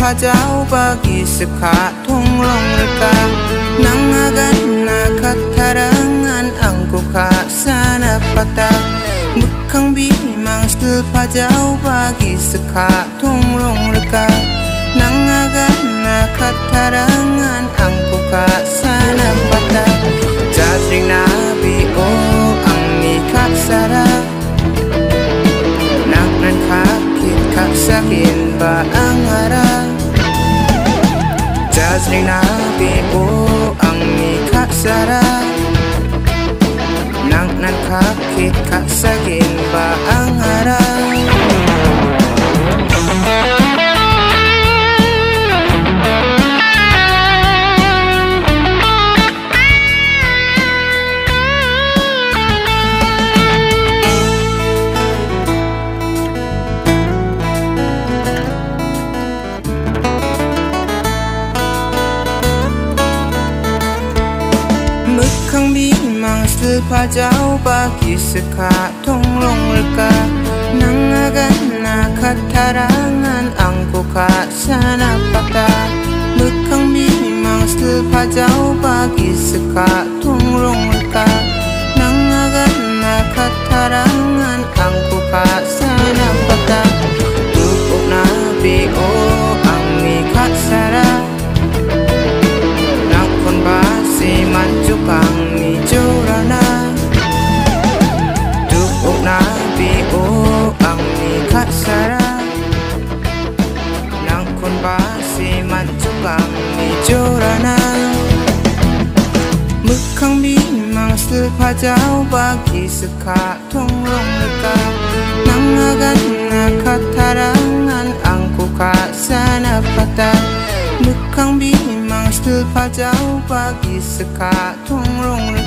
jauh bagi seka tunglong reka nangagan nakatarangan angku ka sana patah bekang bimang selpa jauh bagi seka tunglong reka nangagan nakatarangan angku ka sana patah jasring nabi oh ang nikah sara naknan kakit kaksakin ba ang ara jasring nabi oh ang nikah sara naknan kakit kaksakin ba ang ara bekang bimang selpa jauh bagi seka tunglong reka nangagan nakatarangan angku ka sana patah bekang bimang selpa jauh bagi seka tunglong reka nangagan nakatarangan angku ka sana patah tupuk nabi oh ang nikah sara nakon basi manjukang ni jorana tupuk nabi oh ang nikah sara nakon basi manjukang ni jorana bekang bimang selpa jauh bagi seka tunglong reka nangagan nakatarangan angku ka sana patah bekang bimang selpa jauh bagi seka tunglong reka